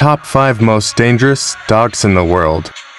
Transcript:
Top 5 most dangerous dogs in the world.